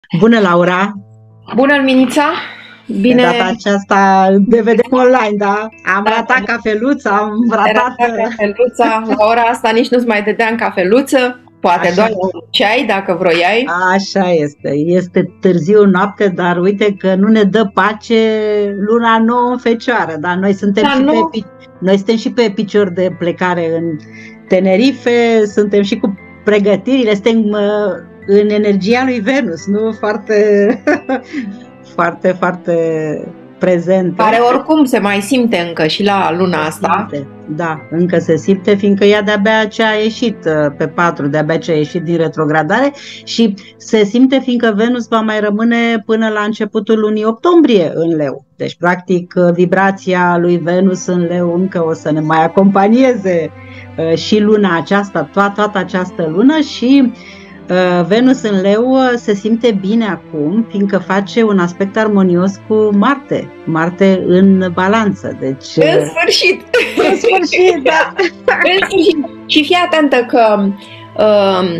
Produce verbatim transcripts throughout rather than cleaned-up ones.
Bună, Laura! Bună, Alminița! De Bine, data aceasta ne vedem online, da? Am da, ratat cafeluța, am era ratat... ta cafeluța. La ora asta nici nu-ți mai dădea în cafeluță. Poate Așa, doar un ceai, dacă vroiai. așa este. Este târziu noapte, dar uite că nu ne dă pace luna nouă în Fecioară, da? Noi suntem Dar și pe, nu, pi- noi suntem și pe picior de plecare în Tenerife, suntem și cu pregătirile, suntem uh, în energia lui Venus, nu? Foarte, foarte, foarte care prezente. oricum se mai simte încă și la luna Se asta. simte, da, încă se simte, fiindcă ea de-abia ce a ieșit uh, pe patru, de-abia ce a ieșit din retrogradare și se simte fiindcă Venus va mai rămâne până la începutul lunii octombrie în Leu. Deci, practic, uh, vibrația lui Venus în Leu încă o să ne mai acompanieze uh, și luna aceasta, toată, toată această lună și uh, Venus în Leu uh, se simte bine acum, fiindcă face un aspect armonios cu Marte, Marte în balanță. Deci, În uh, sfârșit! în sfârșit, da. În sfârșit! Și fii atentă că uh,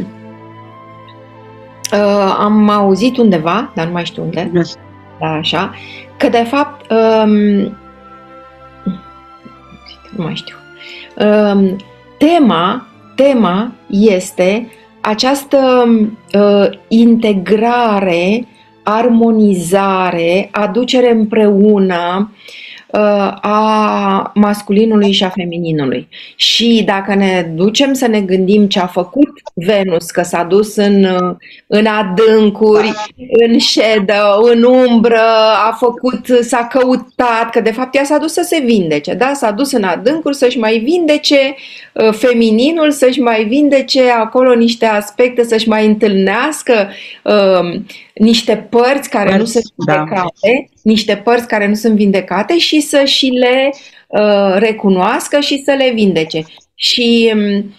uh, am auzit undeva, dar nu mai știu unde, da, așa, că de fapt um, nu mai știu. Um, tema, tema este această uh, integrare, armonizare, aducere împreună uh, a masculinului și a femininului. Și dacă ne ducem să ne gândim ce a făcut Venus, că s-a dus în, uh, în adâncuri, în shadow, în umbră, a făcut, s-a căutat, că de fapt ea s-a dus să se vindece, da? S-a dus în adâncuri să-și mai vindece uh, femininul, să-și mai vindece acolo niște aspecte, să-și mai întâlnească uh, niște părți care Părți, nu sunt da. vindecate, niște părți care nu sunt vindecate și să și le uh, recunoască și să le vindece. Și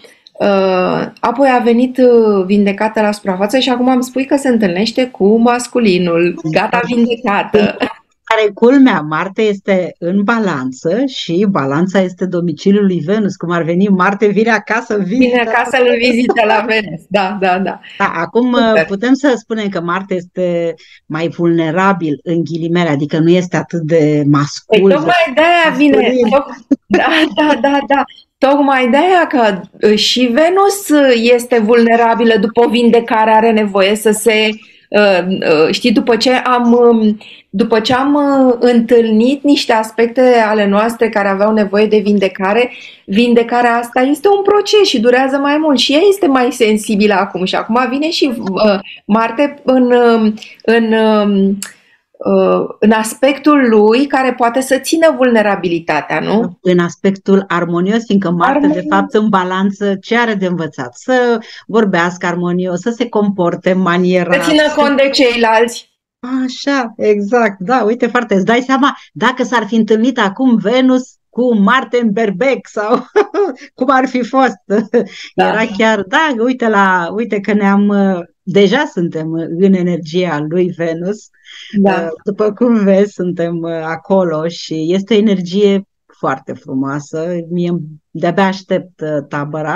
uh, apoi a venit uh, vindecată la suprafață și acum îmi spui că se întâlnește cu masculinul, gata vindecată. Care culmea, Marte este în balanță și balanța este domiciliul lui Venus. Cum ar veni, Marte vine acasă, Vine vizită. acasă în vizită la Venus. Da, da, da. Da, acum Super. putem să spunem că Marte este mai vulnerabil în ghilimele, adică nu este atât de mascul. Păi tocmai de-aia vine. masculin. Toc- Da, da, da, da. Tocmai de-aia că uh, și Venus uh, este vulnerabilă după o vindecare, are nevoie să se... uh, uh, Știi, după ce am, um, după ce am uh, întâlnit niște aspecte ale noastre care aveau nevoie de vindecare, vindecarea asta este un proces și durează mai mult și ea este mai sensibilă acum. Și acum vine și uh, Marte în, um, în, um, uh, în aspectul lui care poate să țină vulnerabilitatea, nu? În aspectul armonios, fiindcă Marte, Armonios. de fapt, în balanță, ce are de învățat? Să vorbească armonios, să se comporte manierat. Să țină cont de ceilalți. Așa, exact, da, uite foarte, îți dai seama, dacă s-ar fi întâlnit acum Venus cu Marte în berbec sau cum ar fi fost. Da. Era chiar, da, uite, la, uite că ne-am, deja suntem în energia lui Venus, Da. după cum vezi, suntem acolo și este o energie foarte frumoasă, mie de-abia aștept tabăra.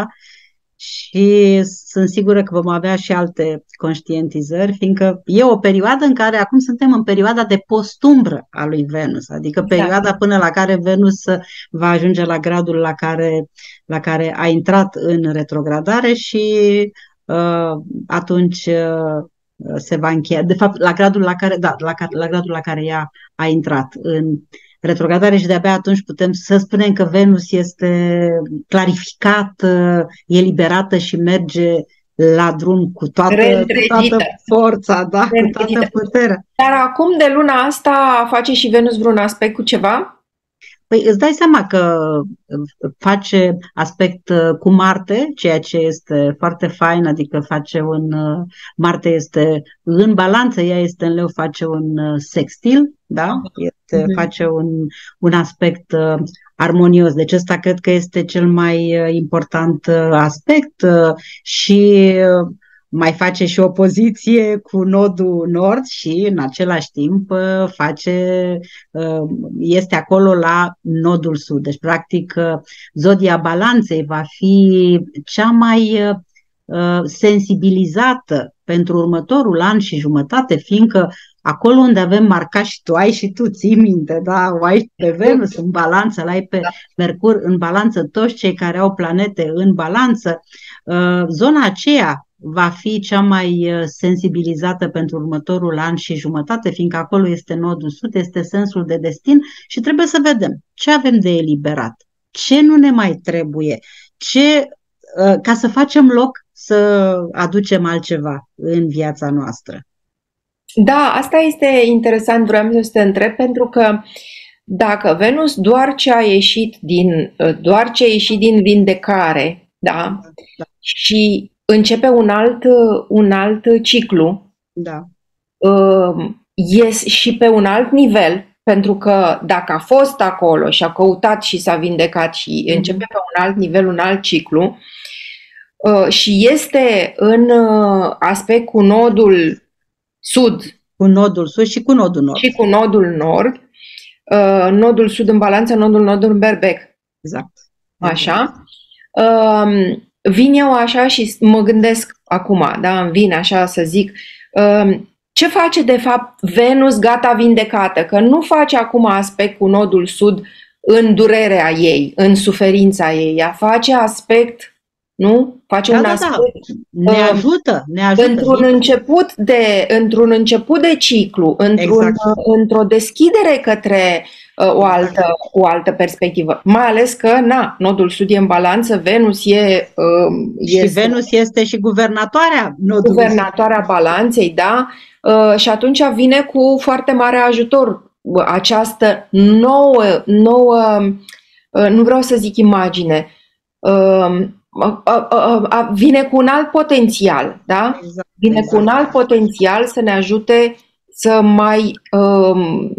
Și sunt sigură că vom avea și alte conștientizări, fiindcă e o perioadă în care acum suntem în perioada de postumbră a lui Venus, adică perioada până la care Venus va ajunge la gradul la care, la care a intrat în retrogradare și uh, atunci uh, se va încheia, de fapt la gradul la care, da, la, la gradul la care ea a intrat în retrogradare și de-abia atunci putem să spunem că Venus este clarificată, e liberată și merge la drum cu toată, cu toată forța, da, cu toată puterea. Dar acum de luna asta face și Venus vreun aspect cu ceva? Păi îți dai seama că face aspect cu Marte, ceea ce este foarte fain, adică face un... Marte este în balanță, ea este în Leu, face un sextil, da? Este, uh-huh. Face un, un aspect armonios. Deci ăsta cred că este cel mai important aspect și mai face și opoziție cu nodul nord și în același timp face, este acolo la nodul sud. Deci practic zodia balanței va fi cea mai sensibilizată pentru următorul an și jumătate, fiindcă acolo unde avem marcat, și tu ai și tu ții minte, da, o ai pe Venus în balanță, l-ai pe Mercur în balanță, toți cei care au planete în balanță, zona aceea va fi cea mai sensibilizată pentru următorul an și jumătate, fiindcă acolo este nodul sud, este sensul de destin și trebuie să vedem ce avem de eliberat, ce nu ne mai trebuie, ce, ca să facem loc să aducem altceva în viața noastră. Da, asta este interesant, vreau să te întreb, pentru că dacă Venus doar ce a ieșit din, doar ce a ieșit din vindecare, da, da. Și începe un alt, un alt ciclu, da. Ies și pe un alt nivel, pentru că dacă a fost acolo și a căutat și s-a vindecat și mm-hmm. începe pe un alt nivel, un alt ciclu, și este în aspect cu nodul sud. Cu nodul sud și cu nodul nord. Și cu nodul nord. Nodul sud în balanță, nodul nord în berbec. Exact. Așa. Vin eu așa și mă gândesc acum, da, îmi vine așa să zic, ce face de fapt Venus gata vindecată? Că nu face acum aspect cu nodul sud în durerea ei, în suferința ei. Ea face aspect, nu? Face da, un da, aspect. Da. Ne ajută, ne ajută. Într-un început de, într-un început de ciclu, într-un, exact. într-o deschidere către uh, o, altă, o altă perspectivă. Mai ales că, na, nodul sud e în balanță, Venus e... Uh, și este, Venus este și guvernatoarea nodului Guvernatoarea sud. Balanței, da? Uh, și atunci vine cu foarte mare ajutor această nouă, nouă uh, nu vreau să zic imagine, uh, vine cu un alt potențial, da? Exact, vine exact. cu un alt potențial să ne ajute să mai um,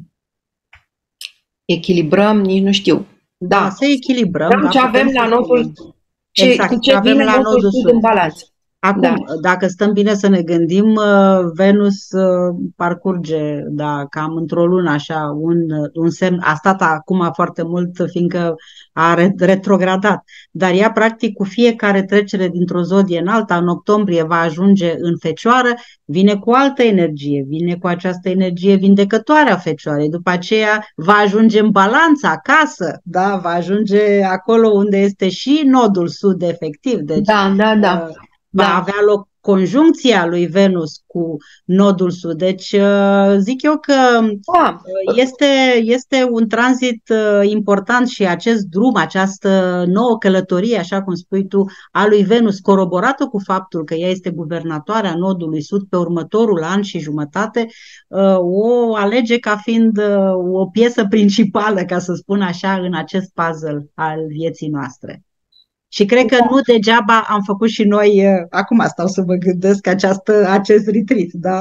echilibrăm, nici nu știu. Da, da să echilibrăm. Da, ce avem la nodul, ce, exact, cu ce avem vine la nodul sud în balanță. Acum, da. Dacă stăm bine să ne gândim, Venus parcurge, da, cam într-o lună, așa, un, un semn, a stat acum foarte mult, fiindcă a retrogradat, dar ea, practic, cu fiecare trecere dintr-o zodie în alta, în octombrie va ajunge în Fecioară, vine cu altă energie, vine cu această energie vindecătoare a Fecioarei, după aceea va ajunge în balanță, acasă, da, va ajunge acolo unde este și nodul sud, efectiv. Deci, da, da, da. Uh, va da. avea loc conjuncția lui Venus cu nodul sud. Deci zic eu că da. este, este un tranzit important și acest drum, această nouă călătorie, așa cum spui tu, a lui Venus, coroborată cu faptul că ea este guvernatoarea nodului sud pe următorul an și jumătate, o alege ca fiind o piesă principală, ca să spun așa, în acest puzzle al vieții noastre. Și cred că nu degeaba am făcut și noi, acum stau să mă gândesc, această, acest retreat, da?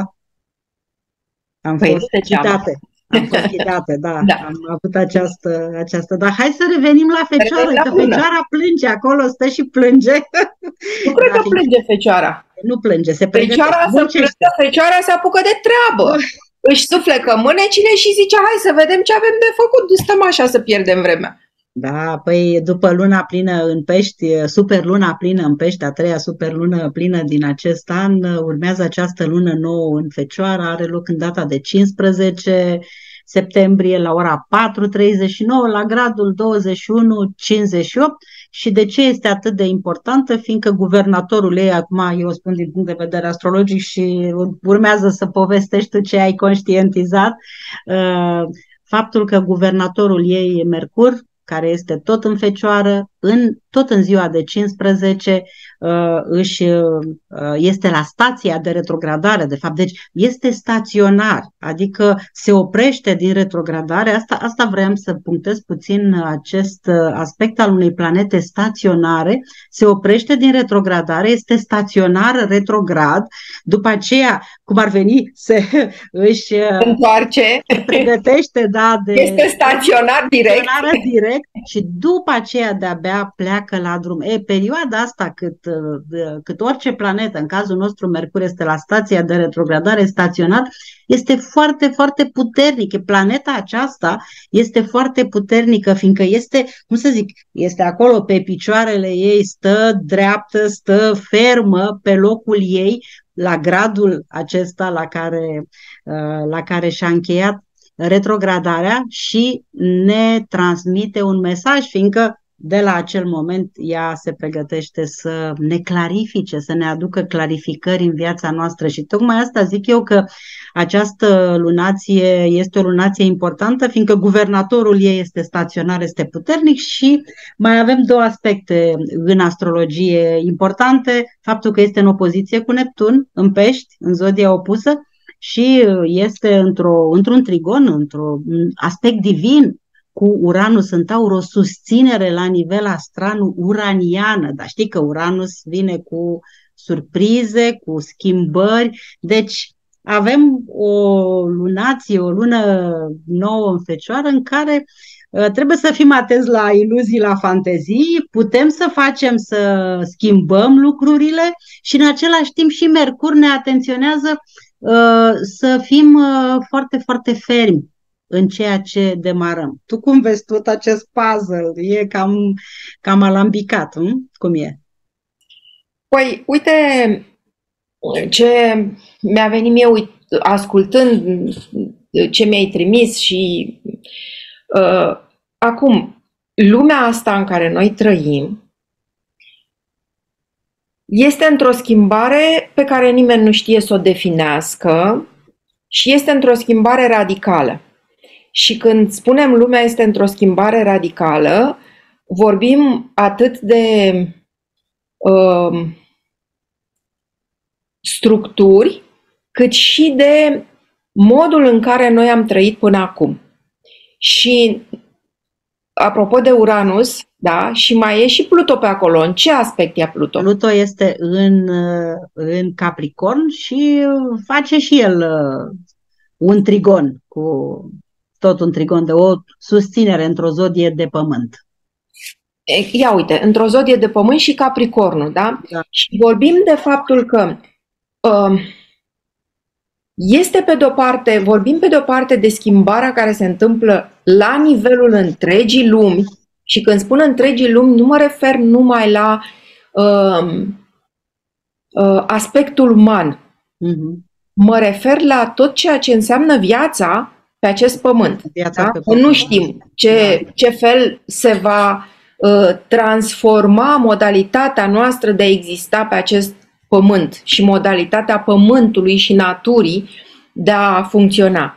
Am păi fost ghidate, am fost ghidate, da, da, am avut această, această, dar hai să revenim la Fecioară, că Fecioara plânge, acolo stă și plânge. Nu cred că plânge Fecioara. Nu plânge, se Fecioara se plânge, Fecioara se apucă de treabă. Își suflecă mânecile și zice, hai să vedem ce avem de făcut, nu stăm așa să pierdem vremea. Da, păi după luna plină în Pești, super luna plină în Pești, a treia super lună plină din acest an, urmează această lună nouă în Fecioară, are loc în data de cincisprezece septembrie la ora patru treizeci și nouă la gradul douăzeci și unu cincizeci și opt. Și de ce este atât de importantă? Fiindcă guvernatorul ei, acum eu spun din punct de vedere astrologic și urmează să povestești tu ce ai conștientizat, faptul că guvernatorul ei e Mercur, care este tot în Fecioară, în, tot în ziua de cincisprezece, uh, își, uh, este la stația de retrogradare, de fapt, deci este staționar, adică se oprește din retrogradare. Asta, asta vreau să punctez puțin, acest aspect al unei planete staționare, se oprește din retrogradare, este staționar retrograd, după aceea, cum ar veni, se își întoarce, se pregătește, da, de este staționar direct. direct și după aceea de-abia pleacă la drum. E, perioada asta cât cât orice planetă, în cazul nostru Mercur este la stația de retrogradare staționat, este foarte, foarte puternic. Planeta aceasta este foarte puternică, fiindcă este, cum să zic, este acolo pe picioarele ei, stă dreaptă, stă fermă pe locul ei, la gradul acesta la care, la care și-a încheiat retrogradarea și ne transmite un mesaj, fiindcă de la acel moment ea se pregătește să ne clarifice, să ne aducă clarificări în viața noastră. Și tocmai asta zic eu, că această lunație este o lunație importantă, fiindcă guvernatorul ei este staționar, este puternic. Și mai avem două aspecte în astrologie importante: faptul că este în opoziție cu Neptun în Pești, în zodia opusă, și este într-o, într-un trigon, într-un aspect divin cu Uranus în Taur, o susținere la nivel astral uraniană. Dar știi că Uranus vine cu surprize, cu schimbări, deci avem o lunație, o lună nouă în Fecioară, în care trebuie să fim atenți la iluzii, la fantezii, putem să facem, să schimbăm lucrurile, și în același timp și Mercur ne atenționează să fim foarte, foarte fermi în ceea ce demarăm. Tu cum vezi tot acest puzzle? E cam, cam alambicat, nu? Cum e? Păi, uite ce mi-a venit mie uit, ascultând ce mi-ai trimis și uh, acum, lumea asta în care noi trăim este într-o schimbare pe care nimeni nu știe să o definească și este într-o schimbare radicală. Și când spunem lumea este într-o schimbare radicală, vorbim atât de uh, structuri, cât și de modul în care noi am trăit până acum. Și apropo de Uranus, da, și mai e și Pluto pe acolo. În ce aspect e Pluto? Pluto este în, în Capricorn și face și el un trigon, cu tot un trigon, de o susținere într-o zodie de pământ. Ia uite, într-o zodie de pământ și Capricornul, da? Da. Și vorbim de faptul că uh, este pe de-o parte, vorbim pe de-o parte de schimbarea care se întâmplă la nivelul întregii lumi, și când spun întregii lumi, nu mă refer numai la uh, uh, aspectul uman. Uh-huh. Mă refer la tot ceea ce înseamnă viața pe acest pământ. Viața da? pe pământ. Nu știm ce, ce fel se va uh, transforma modalitatea noastră de a exista pe acest pământ și modalitatea pământului și naturii de a funcționa.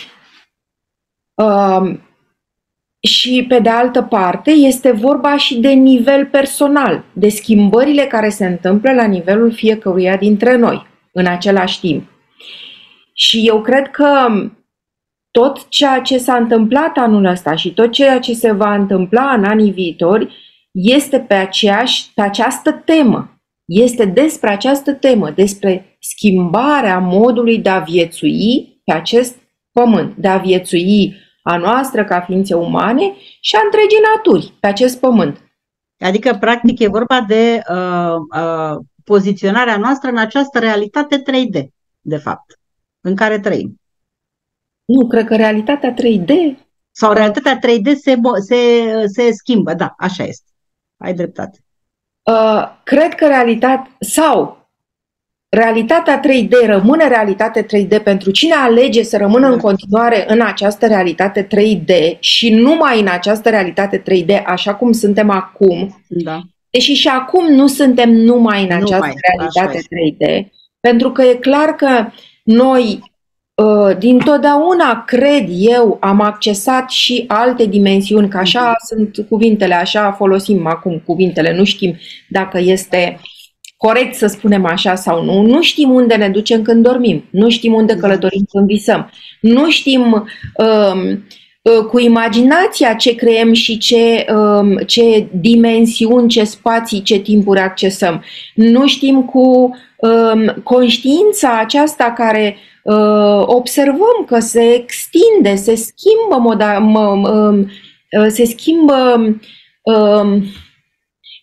Uh, și pe de altă parte este vorba și de nivel personal, de schimbările care se întâmplă la nivelul fiecăruia dintre noi în același timp. Și eu cred că tot ceea ce s-a întâmplat anul ăsta și tot ceea ce se va întâmpla în anii viitori este pe, aceeași, pe această temă. Este despre această temă, despre schimbarea modului de a viețui pe acest pământ, de a viețui a noastră ca ființe umane și a întregii naturi pe acest pământ. Adică, practic, e vorba de uh, uh, poziționarea noastră în această realitate trei D, de fapt, în care trăim. Nu, cred că realitatea trei D... Sau realitatea trei D se, se, se schimbă, da, așa este. Ai dreptate. Uh, cred că realitatea... Sau realitatea trei D rămâne realitate trei D pentru cine alege să rămână în continuare în această realitate trei D și numai în această realitate trei D, așa cum suntem acum. Da. Deși și acum nu suntem numai în această numai, realitate trei D, pentru că e clar că noi dintotdeauna, cred eu, am accesat și alte dimensiuni, că așa sunt cuvintele, așa folosim acum cuvintele, nu știm dacă este corect să spunem așa sau nu, nu știm unde ne ducem când dormim, nu știm unde călătorim când visăm, nu știm um, cu imaginația ce creăm și ce, um, ce dimensiuni, ce spații, ce timpuri accesăm, nu știm cu um, conștiința aceasta care uh, observăm că se extinde, se schimbă, moda, m- m- se schimbă um,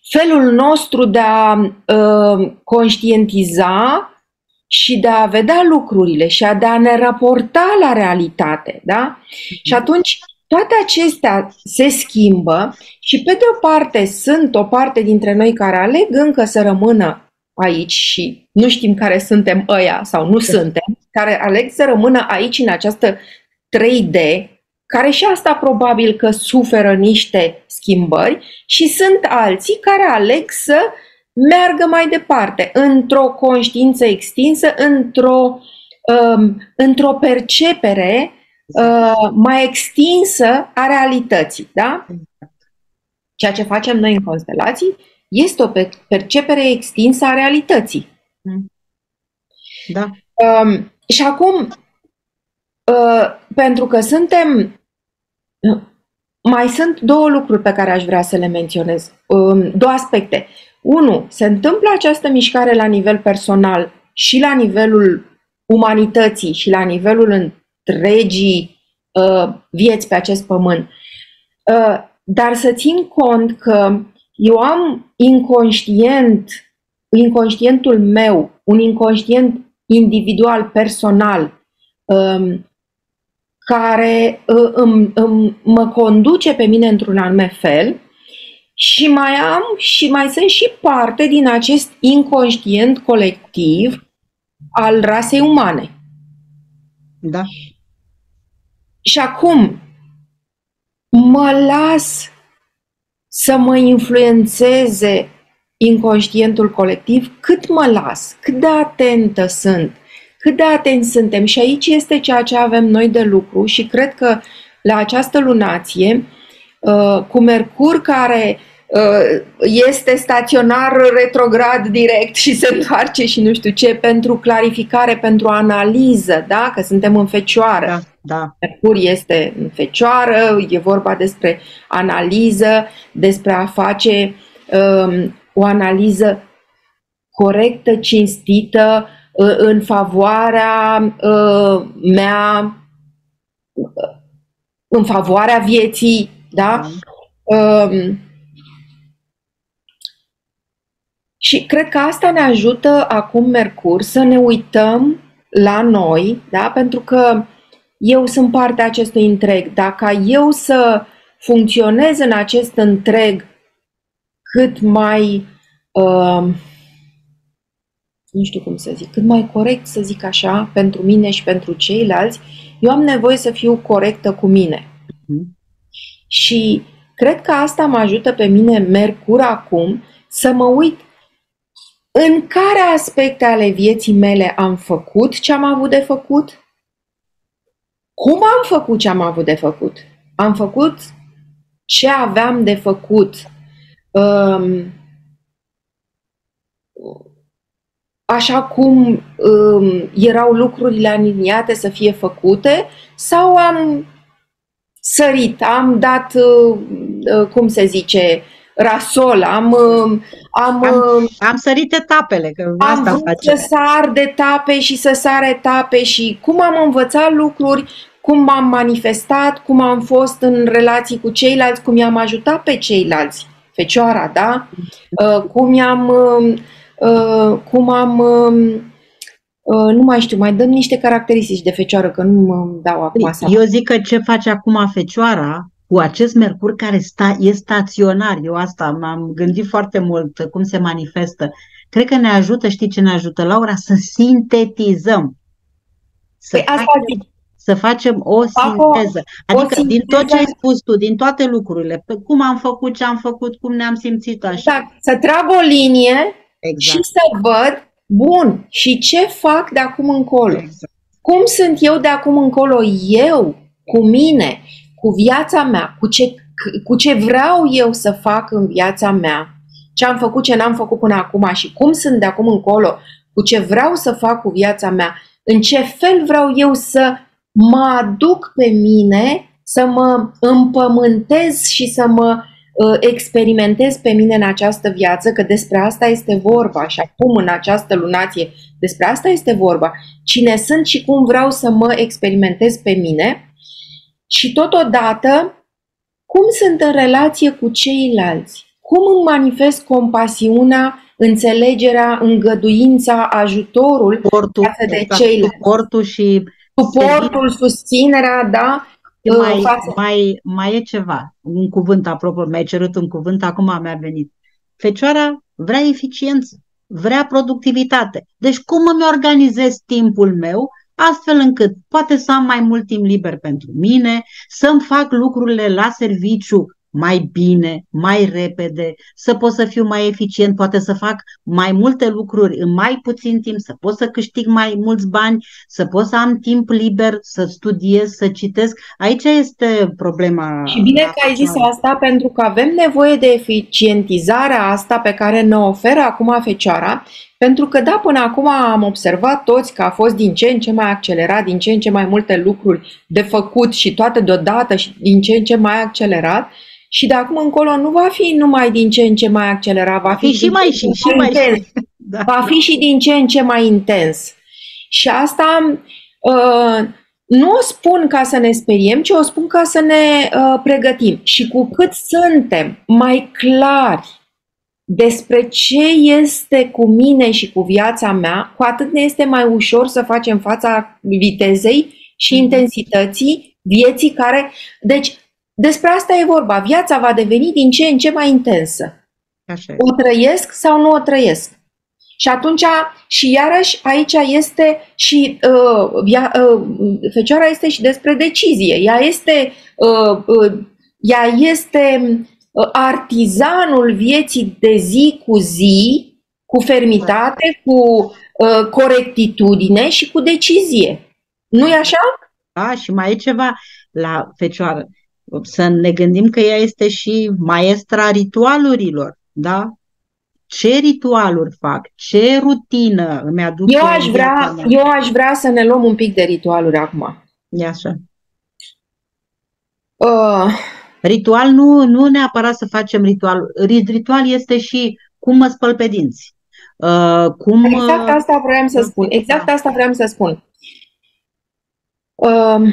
felul nostru de a uh, conștientiza și de a vedea lucrurile și a de a ne raporta la realitate, da? Mm-hmm. Și atunci toate acestea se schimbă și pe de o parte sunt o parte dintre noi care aleg încă să rămână aici și nu știm care suntem ăia sau nu suntem, care aleg să rămână aici în această trei D, care și asta probabil că suferă niște schimbări, și sunt alții care aleg să meargă mai departe, într-o conștiință extinsă, într-o, um, într-o percepere uh, mai extinsă a realității. Da? Ceea ce facem noi în constelații este o percepere extinsă a realității. Da. Um, și acum, uh, pentru că suntem... Mai sunt două lucruri pe care aș vrea să le menționez. Um, două aspecte. Unu, se întâmplă această mișcare la nivel personal și la nivelul umanității și la nivelul întregii uh, vieți pe acest pământ. Uh, dar să țin cont că eu am inconștient, inconștientul meu, un inconștient individual, personal, um, care uh, îmi, îmi, mă conduce pe mine într-un anume fel, și mai am și mai sunt și parte din acest inconștient colectiv al rasei umane. Da. Și acum mă las să mă influențeze inconștientul colectiv, cât mă las, cât de atentă sunt, cât de atenți suntem. Și aici este ceea ce avem noi de lucru și cred că la această lunație, cu Mercur care este staționar retrograd direct și se întoarce și nu știu ce, pentru clarificare, pentru analiză, da? Că suntem în Fecioară. Da, da. Mercur este în Fecioară, e vorba despre analiză, despre a face um, o analiză corectă, cinstită, uh, în favoarea uh, mea, în favoarea vieții, da? Da. Um, Și cred că asta ne ajută acum Mercur să ne uităm la noi, da? Pentru că eu sunt partea acestui întreg. Dacă eu să funcționez în acest întreg cât mai, uh, nu știu cum să zic, cât mai corect, să zic așa, pentru mine și pentru ceilalți, eu am nevoie să fiu corectă cu mine. Mm. Și cred că asta mă ajută pe mine Mercur acum să mă uit în care aspecte ale vieții mele am făcut ce am avut de făcut? Cum am făcut ce am avut de făcut? Am făcut ce aveam de făcut um, așa cum um, erau lucrurile aliniate să fie făcute, sau am sărit, am dat, uh, uh, cum se zice, rasol, am, am, am, am sărit etapele. Că am asta vrut face. să sar de etape și să sar etape și cum am învățat lucruri, cum m-am manifestat, cum am fost în relații cu ceilalți, cum i-am ajutat pe ceilalți, Fecioara, da? Uh, cum i-am, uh, cum am, uh, nu mai știu, mai dăm niște caracteristici de Fecioară, că nu mă dau acum seama. Eu zic că ce face acum Fecioara, cu acest Mercur care sta, e staționar, eu asta m-am gândit foarte mult cum se manifestă. Cred că ne ajută, știi ce ne ajută, Laura? Să sintetizăm. Să, păi facem, asta să facem o sinteză. Adică o din tot ce ai spus tu, din toate lucrurile, cum am făcut, ce am făcut, cum ne-am simțit așa. Exact. Să trag o linie, exact, și să văd, bun, și ce fac de acum încolo. Exact. Cum sunt eu de acum încolo, eu, cu mine, cu viața mea, cu ce, cu ce vreau eu să fac în viața mea, ce am făcut, ce n-am făcut până acum și cum sunt de acum încolo, cu ce vreau să fac cu viața mea, în ce fel vreau eu să mă aduc pe mine, să mă împământez și să mă uh, experimentez pe mine în această viață, că despre asta este vorba și acum în această lunație despre asta este vorba, cine sunt și cum vreau să mă experimentez pe mine. Și totodată, cum sunt în relație cu ceilalți? cum îmi manifest compasiunea, înțelegerea, îngăduința, ajutorul Suportul, față de exact, ceilalți. suportul și Suportul, susținerea, da? mai, Față... mai, mai e ceva, un cuvânt, apropo, mi-ai cerut un cuvânt, acum mi-a venit. Fecioara vrea eficiență, vrea productivitate. Deci cum îmi organizez timpul meu astfel încât poate să am mai mult timp liber pentru mine, să-mi fac lucrurile la serviciu mai bine, mai repede, să pot să fiu mai eficient, poate să fac mai multe lucruri în mai puțin timp, să pot să câștig mai mulți bani, să pot să am timp liber, să studiez, să citesc. Aici este problema. Și bine că ai zis asta, pentru că avem nevoie de eficientizarea asta pe care ne oferă acum Fecioara, pentru că da, până acum am observat toți că a fost din ce în ce mai accelerat, din ce în ce mai multe lucruri de făcut și toate deodată și din ce în ce mai accelerat. Și de acum încolo nu va fi numai din ce în ce mai accelerat, va fi, fi și mai și, și mai intens. Da. Va fi și din ce în ce mai intens. Și asta uh, nu o spun ca să ne speriem, ci o spun ca să ne uh, pregătim. Și cu cât suntem mai clari despre ce este cu mine și cu viața mea, cu atât ne este mai ușor să facem fața vitezei și intensității vieții care... Deci, despre asta e vorba. Viața va deveni din ce în ce mai intensă. Așa. O trăiesc sau nu o trăiesc? Și atunci, și iarăși, aici este și uh, via, uh, Fecioara este și despre decizie. Ea este, uh, uh, ea este uh, artizanul vieții de zi cu zi, cu fermitate, cu uh, corectitudine și cu decizie. Nu-i așa? Da, și mai e ceva la Fecioară. Să ne gândim că ea este și maestra ritualurilor, da? Ce ritualuri fac? Ce rutină îmi aduc? Eu aș vrea, eu aș vrea să ne luăm un pic de ritualuri acum. E așa. Uh. Ritual nu, nu neapărat să facem ritual. Ritual este și cum mă spăl pe dinți. Uh, cum, exact asta vreau să spun. Exact asta vreau să spun. Uh.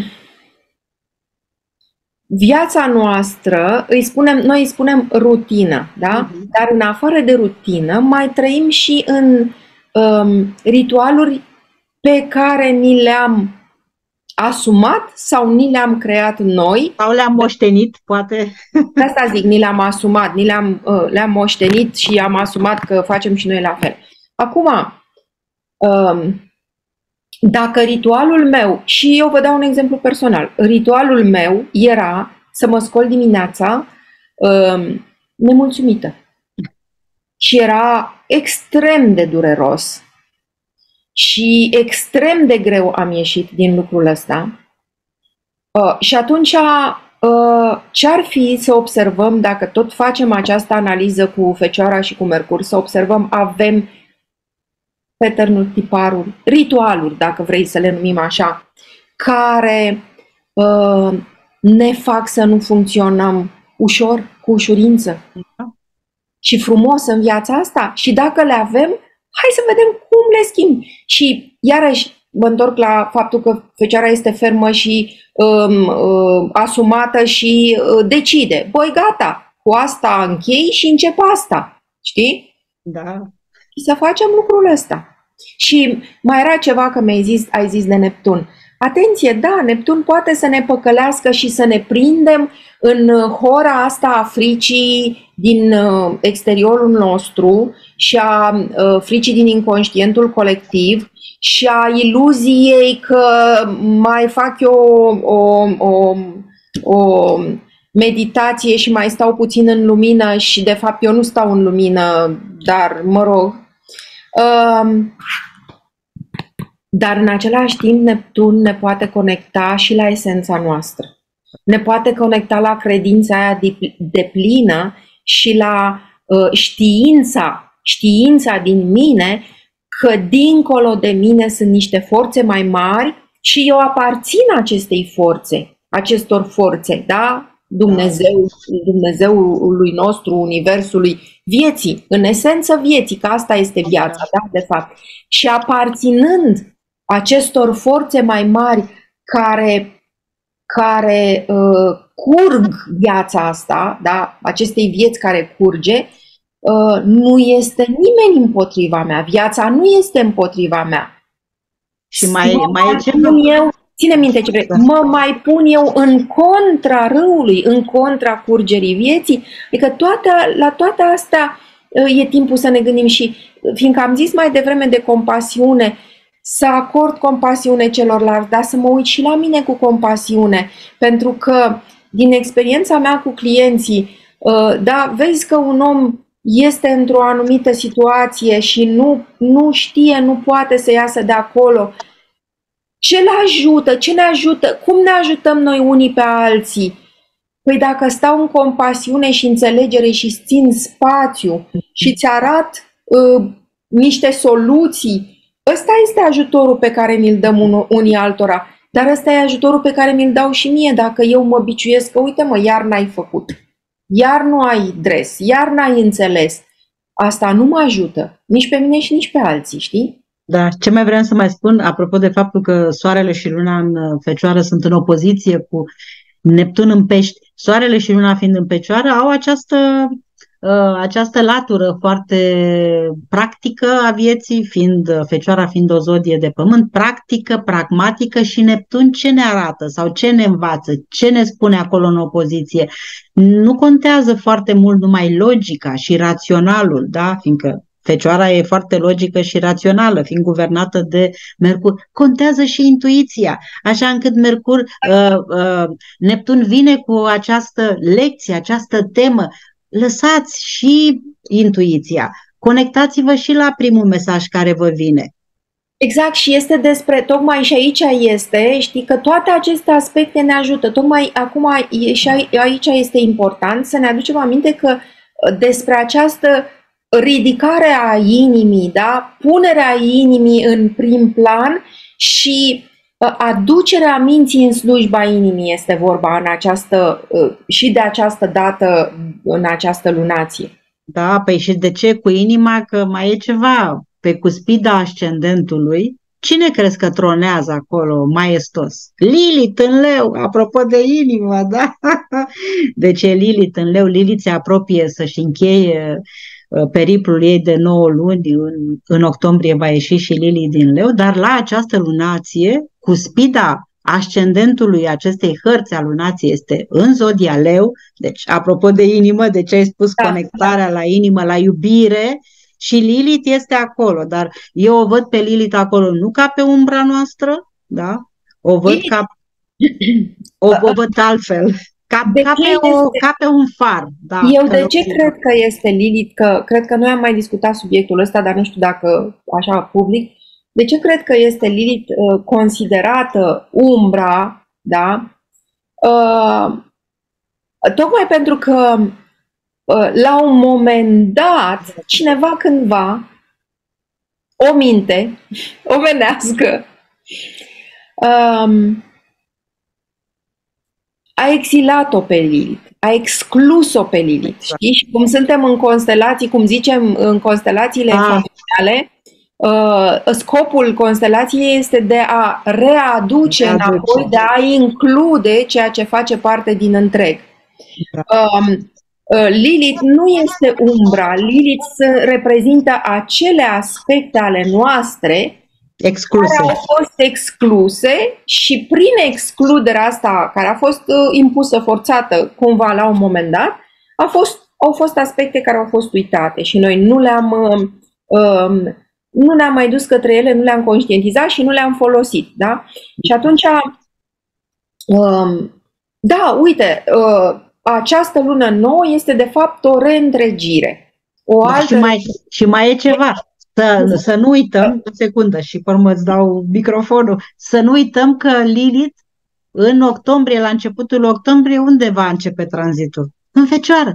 Viața noastră, îi spunem, noi îi spunem rutină, da? Uh-huh. Dar în afară de rutină mai trăim și în um, ritualuri pe care ni le-am asumat sau ni le-am creat noi. Sau le-am moștenit, poate. De asta zic, ni le-am asumat, ni le-am, uh, le-am moștenit și am asumat că facem și noi la fel. Acum, um, dacă ritualul meu, și eu vă dau un exemplu personal, ritualul meu era să mă scol dimineața um, nemulțumită. Și era extrem de dureros și extrem de greu am ieșit din lucrul ăsta. Uh, și atunci, uh, ce-ar fi să observăm, dacă tot facem această analiză cu Fecioara și cu Mercur, să observăm, avem pattern-uri, tiparuri, ritualuri, dacă vrei să le numim așa, care uh, ne fac să nu funcționăm ușor, cu ușurință și frumos în viața asta. Și dacă le avem, hai să vedem cum le schimb. Și iarăși mă întorc la faptul că Fecioara este fermă și um, uh, asumată și uh, decide. Băi, gata, cu asta închei și încep asta. Știi? Da. Și să facem lucrul ăsta. Și mai era ceva că mi-ai zis, ai zis de Neptun. Atenție, da, Neptun poate să ne păcălească și să ne prindem în hora asta a fricii din exteriorul nostru și a fricii din inconștientul colectiv și a iluziei că mai fac eu o, o, o, o meditație și mai stau puțin în lumină și de fapt eu nu stau în lumină, dar mă rog. Um, dar în același timp Neptun ne poate conecta și la esența noastră. Ne poate conecta la credința aia deplină și la uh, știința, știința din mine că dincolo de mine sunt niște forțe mai mari și eu aparțin acestei forțe, acestor forțe, da? Dumnezeu, Dumnezeului nostru, Universului, vieții, în esență vieții, că asta este viața, da? De fapt. Și aparținând acestor forțe mai mari care, care uh, curg viața asta, da, acestei vieți care curge, uh, nu este nimeni împotriva mea. Viața nu este împotriva mea. Și mai, mă mai e ceva. eu, ține minte ce vrei, mă mai pun eu în contra râului, în contra curgerii vieții. Adică toate, la toate astea e timpul să ne gândim și, fiindcă am zis mai devreme de compasiune, să acord compasiune celorlalți, dar să mă uit și la mine cu compasiune, pentru că din experiența mea cu clienții, da, vezi că un om este într-o anumită situație și nu, nu știe, nu poate să iasă de acolo. Ce-l ajută? Ce ne ajută? Cum ne ajutăm noi unii pe alții? Păi dacă stau în compasiune și înțelegere și îți țin spațiu și îți arăt uh, niște soluții, ăsta este ajutorul pe care mi-l dăm un, unii altora. Dar ăsta e ajutorul pe care mi-l dau și mie dacă eu mă biciuiesc că, uite mă, iar n-ai făcut. Iar nu ai dres, iar n-ai înțeles. Asta nu mă ajută, nici pe mine și nici pe alții, știi? Da, ce mai vreau să mai spun, apropo de faptul că Soarele și Luna în Fecioară sunt în opoziție cu Neptun în Pești, Soarele și Luna fiind în Fecioară, au această, această latură foarte practică a vieții, fiind Fecioara fiind o zodie de pământ, practică, pragmatică, și Neptun ce ne arată sau ce ne învață, ce ne spune acolo în opoziție. Nu contează foarte mult numai logica și raționalul, da? Fiindcă Fecioara e foarte logică și rațională, fiind guvernată de Mercur. Contează și intuiția, așa încât Mercur, uh, uh, Neptun vine cu această lecție, această temă. Lăsați și intuiția, conectați-vă și la primul mesaj care vă vine. Exact, și este despre, tocmai și aici este, știi, că toate aceste aspecte ne ajută. Tocmai acum și aici este important să ne aducem aminte că despre această ridicare a inimii, da? Punerea inimii în prim plan și aducerea minții în slujba inimii este vorba în această, și de această dată în această lunație. Da, păi și de ce cu inima? Că mai e ceva pe cuspida ascendentului. Cine crezi că tronează acolo maestos? Lilith în Leu, apropo de inimă, da? Deci e Lilith în Leu, Lilith se apropie să-și încheie periplul ei de nouă luni, în, în octombrie va ieși și Lilith din Leu, dar la această lunație, cuspida ascendentului acestei hărți a lunației este în zodia Leu, deci apropo de inimă, de ce ai spus, da, conectarea la inimă, la iubire, și Lilith este acolo, dar eu o văd pe Lilith acolo nu ca pe umbra noastră, da? O văd Lilith. ca o, o văd altfel. Ca, ca, pe o, este... ca pe un far. Da, Eu de ce cred că este Lilith? Că cred că noi am mai discutat subiectul ăsta, dar nu știu dacă așa public. De ce cred că este Lilith uh, considerată umbra, da? Uh, tocmai pentru că uh, la un moment dat, cineva cândva, o minte omenească, um, a exilat-o pe Lilith, a exclus-o pe Lilith, știi? Și cum suntem în constelații, cum zicem în constelațiile ah. familiale, uh, scopul constelației este de a readuce de înapoi, de a include ceea ce face parte din întreg. Uh, uh, Lilith nu este umbra, Lilith reprezintă acele aspecte ale noastre excluse. Care au fost excluse și prin excluderea asta, care a fost uh, impusă, forțată cumva la un moment dat, a fost, au fost aspecte care au fost uitate și noi nu le-am uh, uh, nu ne-am mai dus către ele, nu le-am conștientizat și nu le-am folosit. Da? Și atunci, uh, da, uite, uh, această lună nouă este de fapt o reîntregire. O da, altă... și, mai, și mai e ceva. Să, să nu uităm, o secundă și pe urmă îți dau microfonul, să nu uităm că Lilith în octombrie, la începutul octombrie, unde va începe tranzitul? În Fecioară.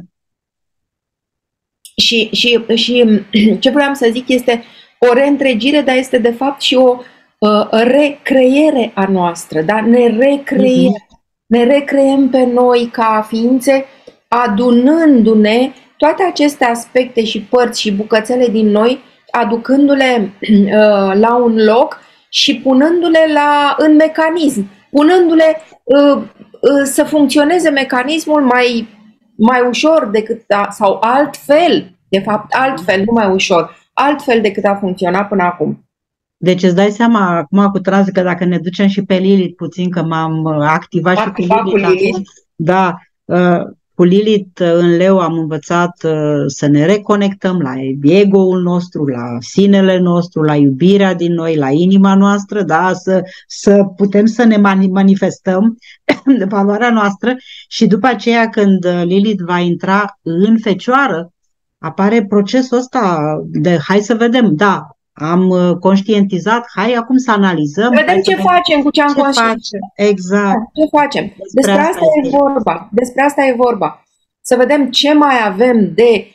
Și, și, și ce vreau să zic este o reîntregire, dar este de fapt și o uh, recreere a noastră, da? Ne recreem, uh-huh. ne recreem pe noi ca ființe, adunându-ne toate aceste aspecte și părți și bucățele din noi, aducându-le uh, la un loc și punându-le la, în mecanism, punându-le uh, să funcționeze mecanismul mai, mai ușor decât a, sau altfel, de fapt altfel, nu mai ușor, altfel decât a funcționat până acum. Deci îți dai seama acum cu tranzit că dacă ne ducem și pe Lilith puțin, că m-am activat și cu Lilith, Lilith. Da, cu Lilith în leu am învățat să ne reconectăm la ego-ul nostru, la sinele nostru, la iubirea din noi, la inima noastră, da, să, să putem să ne manifestăm valoarea noastră și după aceea când Lilith va intra în Fecioară, apare procesul ăsta de hai să vedem, da, am conștientizat, hai acum să analizăm. Vedem ce facem cu ce am conștientizat. Exact. Ce facem? Despre, Despre asta, asta e vorba. Despre asta e vorba. Să vedem ce mai avem de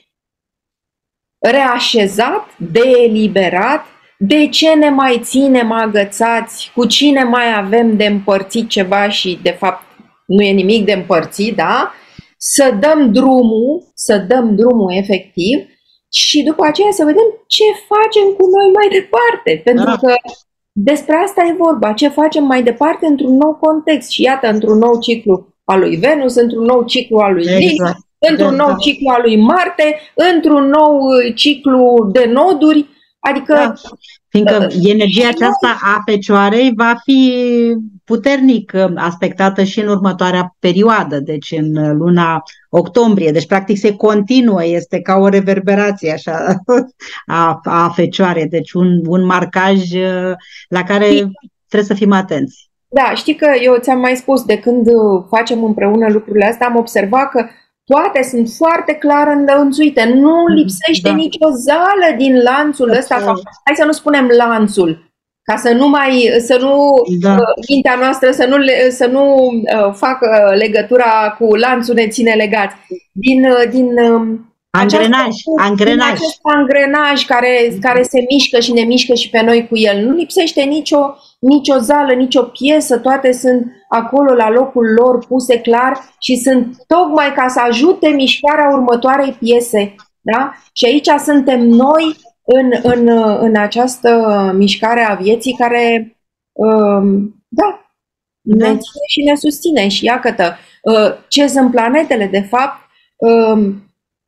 reașezat, de eliberat, de ce ne mai ținem agățați, cu cine mai avem de împărțit ceva și de fapt nu e nimic de împărțit, da? Să dăm drumul, să dăm drumul efectiv și după aceea să vedem ce facem cu noi mai departe. Pentru da. că despre asta e vorba, ce facem mai departe într-un nou context. Și iată, într-un nou ciclu al lui Venus, într-un nou ciclu al lui Lilith, exact. într-un exact. nou ciclu al lui Marte, într-un nou ciclu de noduri. Adică... Da. Fiindcă energia aceasta a Fecioarei va fi puternic aspectată și în următoarea perioadă, deci în luna octombrie. Deci practic se continuă, este ca o reverberație așa a, a Fecioarei, deci un, un marcaj la care trebuie să fim atenți. Da, știi că eu ți-am mai spus, de când facem împreună lucrurile astea, am observat că toate sunt foarte clar înlănțuite. Nu lipsește da. nicio zală din lanțul okay. ăsta. Sau, hai să nu spunem lanțul, ca să nu mai, să nu, da. mintea noastră să nu, să nu uh, facă legătura cu lanțul ne ține legați. Din, din angrenaj, această, angrenaj. Din acest angrenaj care, care se mișcă și ne mișcă și pe noi cu el. Nu lipsește nicio, nicio zală, nicio piesă, toate sunt acolo la locul lor puse clar și sunt tocmai ca să ajute mișcarea următoarei piese. Da? Și aici suntem noi în, în, în această mișcare a vieții care um, da, ne ține și ne susține. Și iată, uh, ce sunt planetele, de fapt, um,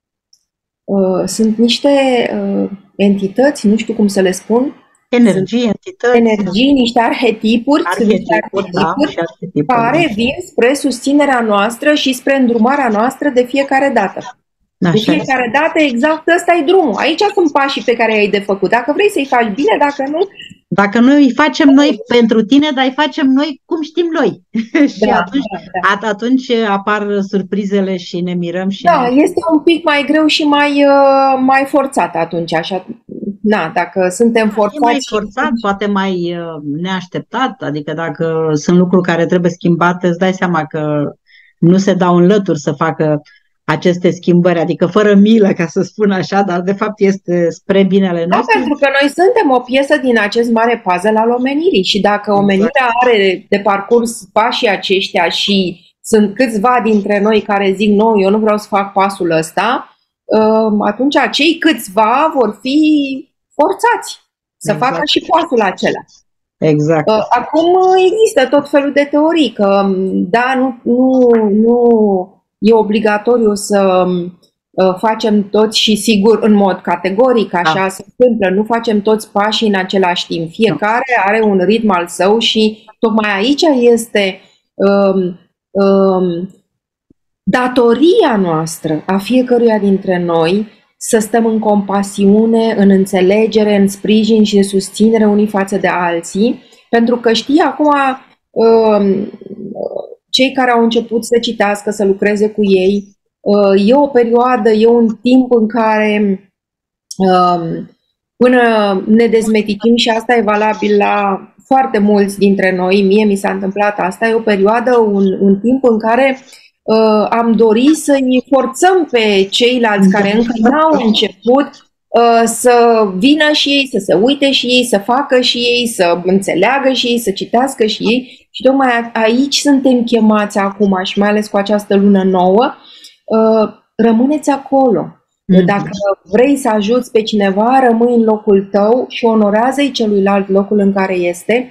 uh, sunt niște uh, entități, nu știu cum să le spun, Energii, entități. Energii, niște arhetipuri, arhetipuri, niște arhetipuri, da, arhetipuri care vin spre susținerea noastră și spre îndrumarea noastră de fiecare dată. Așa de fiecare este. dată exact ăsta e drumul. Aici sunt pașii pe care i-ai de făcut. Dacă vrei să-i faci bine, dacă nu... Dacă noi îi facem noi pentru tine, dar îi facem noi cum știm noi. și da, atunci, da, da. atunci apar surprizele și ne mirăm. Și da, ne... este un pic mai greu și mai, mai forțat atunci. Așa, na, dacă suntem forțați... E mai forțat, și... poate mai neașteptat. Adică dacă sunt lucruri care trebuie schimbate, îți dai seama că nu se dau în lături să facă aceste schimbări, adică fără milă, ca să spun așa, dar de fapt este spre binele nostru. Da, pentru că noi suntem o piesă din acest mare puzzle al omenirii și dacă omenirea are de parcurs pașii aceștia și sunt câțiva dintre noi care zic nu, eu nu vreau să fac pasul ăsta, atunci acei câțiva vor fi forțați să exact. facă și pasul acela. Exact. Acum există tot felul de teorii că da, nu, nu, nu e obligatoriu să uh, facem toți și sigur în mod categoric, așa da. se întâmplă, nu facem toți pașii în același timp. Fiecare da. are un ritm al său și tocmai aici este um, um, datoria noastră a fiecăruia dintre noi să stăm în compasiune, în înțelegere, în sprijin și în susținere unii față de alții, pentru că știi acum... Um, cei care au început să citească, să lucreze cu ei, e o perioadă, e un timp în care până ne dezmeticim și asta e valabil la foarte mulți dintre noi, mie mi s-a întâmplat asta, e o perioadă, un, un timp în care am dorit să-i forțăm pe ceilalți care încă n-au început să vină și ei, să se uite și ei, să facă și ei, să înțeleagă și ei, să citească și ei. Și tocmai aici suntem chemați acum și mai ales cu această lună nouă, rămâneți acolo. Dacă vrei să ajuți pe cineva, rămâi în locul tău și onorează-i celuilalt locul în care este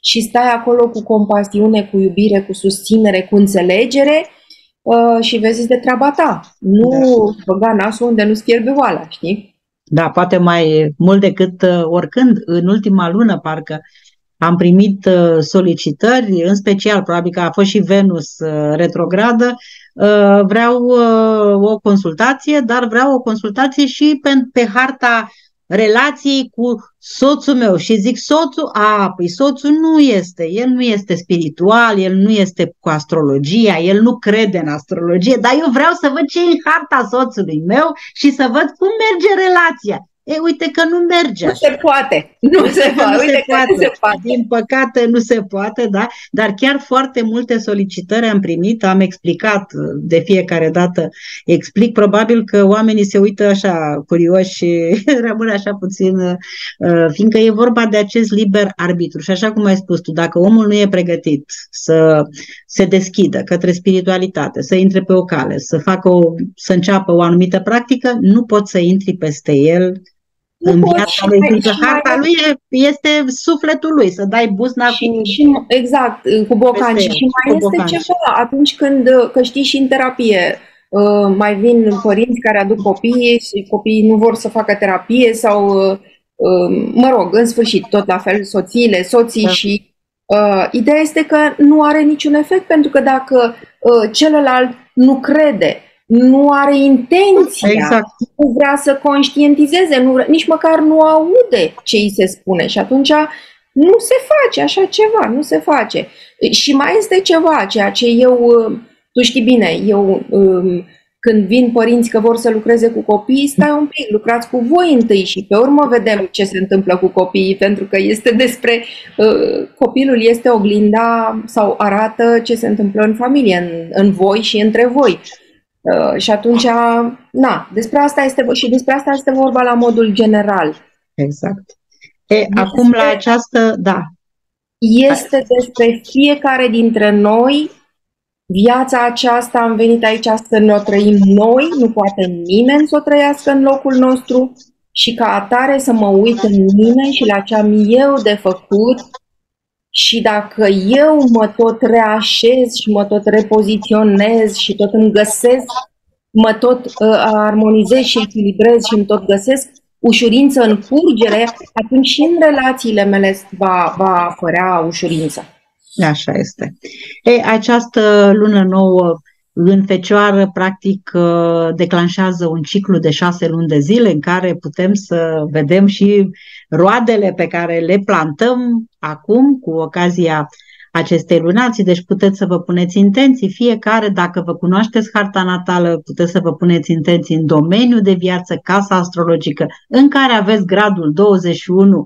și stai acolo cu compasiune, cu iubire, cu susținere, cu înțelegere uh, și vezi de treaba ta. Nu Da. băga nasul unde nu-ți fierbe oala, știi? Da, poate mai mult decât uh, oricând. În ultima lună, parcă, am primit uh, solicitări, în special, probabil că a fost și Venus uh, retrogradă. Uh, vreau uh, o consultație, dar vreau o consultație și pe, pe harta relației cu soțul meu. Și zic, soțul, a, păi soțul nu este, el nu este spiritual, el nu este cu astrologia, el nu crede în astrologie, dar eu vreau să văd ce e în harta soțului meu și să văd cum merge relația. E, uite că nu merge Nu așa. se poate. Nu Uite se că poate. nu se Uite că poate. nu se poate. Din păcate nu se poate, da? Dar chiar foarte multe solicitări am primit, am explicat de fiecare dată, explic, probabil că oamenii se uită așa curioși și rămân așa puțin, uh, fiindcă e vorba de acest liber arbitru. Și așa cum ai spus tu, dacă omul nu e pregătit să se deschidă către spiritualitate, să intre pe o cale, să facă o, să înceapă o anumită practică, nu poți să intri peste el Nu în poți viața și lui, mai, fiindcă și mai harta lui e- este sufletul lui, să dai buzna și, cu și, exact, cu bocanci. peste el, Și cu mai este bocanci. ceva, atunci când, că știi, și în terapie, uh, mai vin părinți care aduc copii și copiii nu vor să facă terapie sau, uh, uh, mă rog, în sfârșit, tot la fel, soțiile, soții Da. și uh, ideea este că nu are niciun efect, pentru că dacă uh, celălalt nu crede, nu are intenția, Exact. nu vrea să conștientizeze, nu vrea, nici măcar nu aude ce îi se spune și atunci nu se face așa ceva, nu se face. Și mai este ceva, ceea ce eu, tu știi bine, eu când vin părinți că vor să lucreze cu copiii, stai un pic, lucrați cu voi întâi și pe urmă vedem ce se întâmplă cu copiii, pentru că este despre, copilul este oglinda sau arată ce se întâmplă în familie, în, în voi și între voi. Uh, și atunci, na, despre asta este, și despre asta este vorba la modul general. Exact. E, Este, acum la această, da. Este despre fiecare dintre noi. Viața aceasta, am venit aici să ne o trăim noi, nu poate nimeni să o trăiască în locul nostru și ca atare să mă uit în mine și la ce am eu de făcut. Și dacă eu mă tot reașez și mă tot repoziționez și tot îmi găsesc, mă tot uh, armonizez și echilibrez și îmi tot găsesc ușurință în curgere, atunci și în relațiile mele va, va apărea ușurință. Așa este. E, această lună nouă în Fecioară, practic, declanșează un ciclu de șase luni de zile în care putem să vedem și roadele pe care le plantăm acum cu ocazia acestei lunații. Deci puteți să vă puneți intenții, fiecare, dacă vă cunoașteți harta natală, puteți să vă puneți intenții în domeniul de viață, casa astrologică, în care aveți gradul douăzeci și unu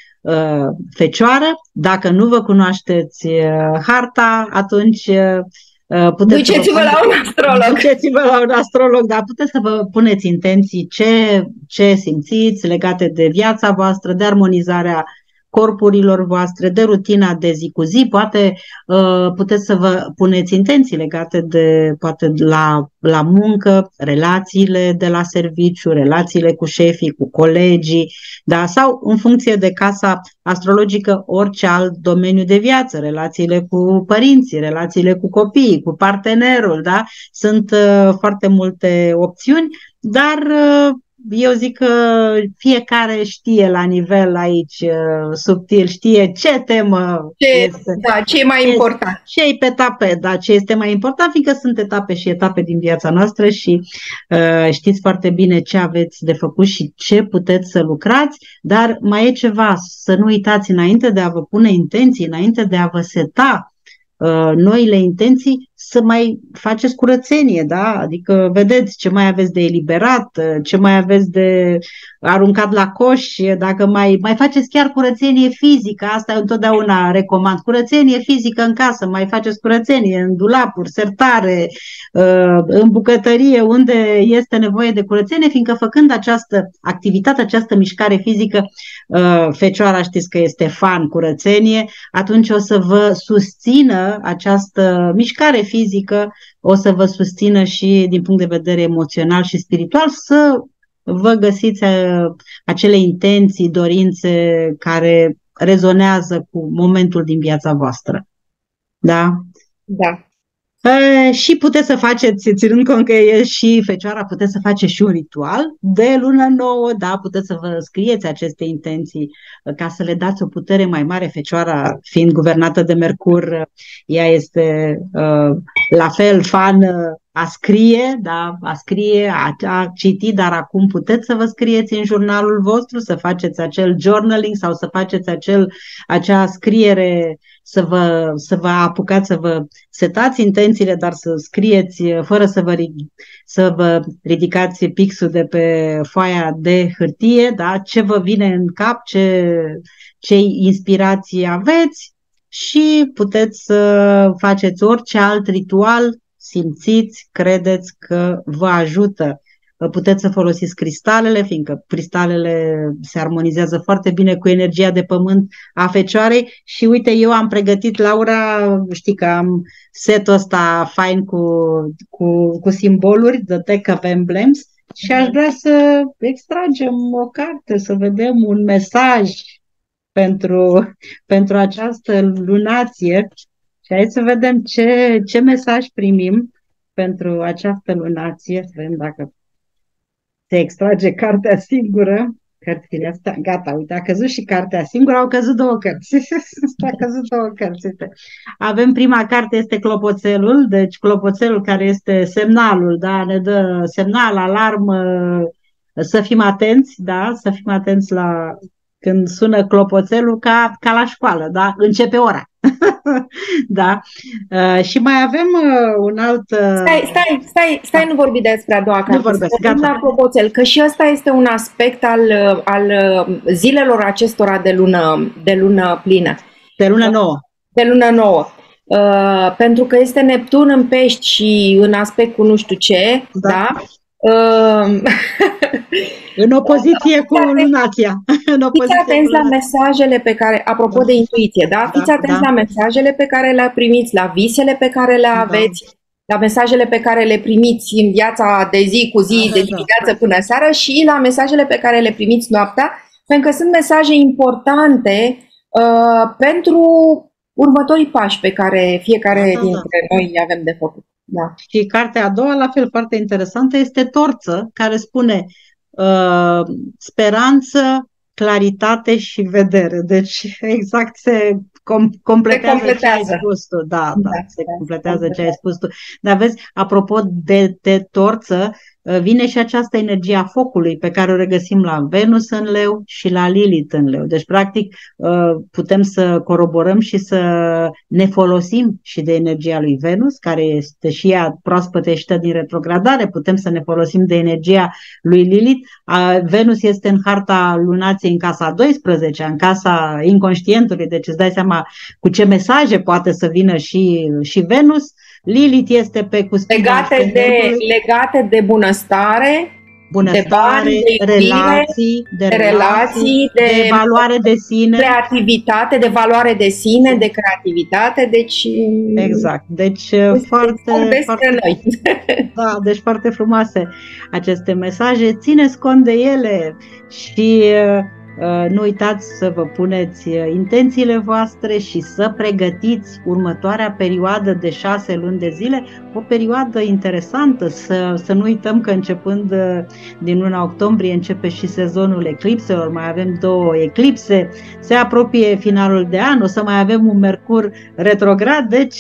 Fecioară. Dacă nu vă cunoașteți harta, atunci puteți duceți-vă la un astrolog. Duceți-vă la un astrolog, dar puteți să vă puneți intenții ce, ce simțiți legate de viața voastră, de armonizarea corpurilor voastre, de rutina de zi cu zi. Poate uh, puteți să vă puneți intenții legate de, poate la, la muncă, relațiile de la serviciu, relațiile cu șefii, cu colegii, da? Sau în funcție de casa astrologică, orice alt domeniu de viață, relațiile cu părinții, relațiile cu copiii, cu partenerul, da? Sunt uh, foarte multe opțiuni, dar uh, eu zic că fiecare știe la nivel aici subtil, știe ce temă ce, este. Da, ce e mai important. Ce e pe tapet, da, ce este mai important, fiindcă sunt etape și etape din viața noastră și uh, știți foarte bine ce aveți de făcut și ce puteți să lucrați, dar mai e ceva, să nu uitați înainte de a vă pune intenții, înainte de a vă seta uh, noile intenții, să mai faceți curățenie, da? Adică vedeți ce mai aveți de eliberat, ce mai aveți de aruncat la coș, dacă mai, mai faceți chiar curățenie fizică, asta eu întotdeauna recomand, curățenie fizică în casă, mai faceți curățenie în dulapuri, sertare, în bucătărie, unde este nevoie de curățenie, fiindcă făcând această activitate, această mișcare fizică, Fecioara știți că este fan curățenie, atunci o să vă susțină această mișcare fizică, o să vă susțină și din punct de vedere emoțional și spiritual să vă găsiți acele intenții, dorințe care rezonează cu momentul din viața voastră. Da? Da. E, și puteți să faceți, ținând cont că e și Fecioara, puteți să faceți și un ritual de lună nouă, da, puteți să vă scrieți aceste intenții ca să le dați o putere mai mare. Fecioara, fiind guvernată de Mercur, ea este uh, la fel fan a scrie, da, a scrie, a, a citi, dar acum puteți să vă scrieți în jurnalul vostru, să faceți acel journaling sau să faceți acel, acea scriere, să vă, să vă apucați, să vă setați intențiile, dar să scrieți fără să vă, să vă ridicați pixul de pe foaia de hârtie, da? Ce vă vine în cap, ce, ce inspirații aveți și puteți să faceți orice alt ritual, simțiți, credeți că vă ajută. Puteți să folosiți cristalele, fiindcă cristalele se armonizează foarte bine cu energia de pământ a Fecioarei și uite, eu am pregătit, Laura, știi că am setul ăsta fain cu, cu, cu simboluri, The Deck of Emblems, și aș vrea să extragem o carte, să vedem un mesaj pentru, pentru această lunație. Și hai să vedem ce, ce mesaj primim pentru această lunație, să vedem dacă se extrage cartea singură, cărțile astea, gata, uite, a căzut și cartea singură, au căzut două cărți, a căzut două cărți, uite. Avem prima carte, este clopoțelul, deci clopoțelul care este semnalul, da, ne dă semnal, alarmă, să fim atenți, da, să fim atenți la când sună clopoțelul ca, ca la școală, da, începe ora. Da. Uh, și mai avem uh, un alt... Uh... Stai, stai, stai, stai, nu vorbi despre a doua carte. Nu vorbesc, gata. La clopoțel, că și ăsta este un aspect al, al zilelor acestora de lună, de lună plină. De lună nouă. De lună nouă. Uh, pentru că este Neptun în Pești și în aspect cu nu știu ce, da? Da? Uh... În opoziție cu Lunachia. Fiți atenți la mesajele pe care, apropo de intuiție, da? Fiți atenți la mesajele pe care le primiți, la visele pe care le aveți, la mesajele pe care le primiți în viața de zi cu zi, de dimineață până seară și la mesajele pe care le primiți noaptea, pentru că sunt mesaje importante uh, pentru următorii pași pe care fiecare da, da, dintre da. noi avem de făcut. Da. Și cartea a doua, la fel foarte interesantă, este Torță, care spune uh, speranță, claritate și vedere. Deci exact se com- completează, se completează ce ai spus tu. Da, da, da, se da, completează completează ce ai spus tu. Dar vezi, apropo de, de Torță, vine și această energie a focului pe care o regăsim la Venus în Leu și la Lilith în Leu. Deci, practic, putem să coroborăm și să ne folosim și de energia lui Venus, care este și ea proaspăt ieșită din retrogradare. Putem să ne folosim de energia lui Lilith. Venus este în harta lunației în casa a doisprezecea, în casa inconștientului, deci îți dai seama cu ce mesaje poate să vină și, și Venus. Lilith este pe cuspina legate de, legate de bunăstare, bunăstare, de, bani, de relații, de, de relații, de, de valoare de sine, creativitate, de valoare de sine, de creativitate, deci exact. Deci foarte, foarte noi. Da, deci foarte frumoase aceste mesaje. Țineți cont de ele și nu uitați să vă puneți intențiile voastre și să pregătiți următoarea perioadă de șase luni de zile, o perioadă interesantă, să, să nu uităm că începând din luna octombrie începe și sezonul eclipselor, mai avem două eclipse, se apropie finalul de an, o să mai avem un Mercur retrograd, deci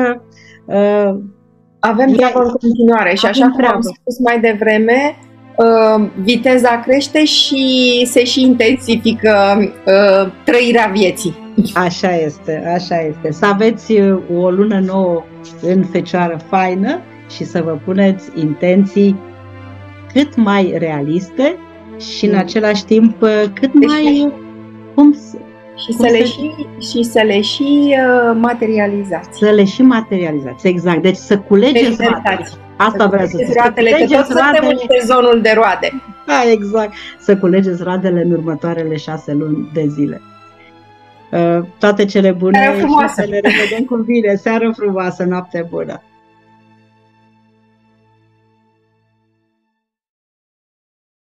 uh, avem treabă în continuare și așa cum am spus mai devreme, Uh, viteza crește și se și intensifică uh, trăirea vieții. Așa este, așa este. Să aveți o lună nouă în Fecioară faină și să vă puneți intenții cât mai realiste și în același timp cât deci mai... Cum, și, cum să le și, și să le și uh, materializați. Să le și materializați, exact. Deci să culegeți roadele. Asta vreau să zic. Roadele, că toți suntem în sezonul de roade. Da, exact. Să culegeți roadele în următoarele șase luni de zile. Uh, toate cele bune și să ne revedem cum vine. Seară frumoasă, noapte bună!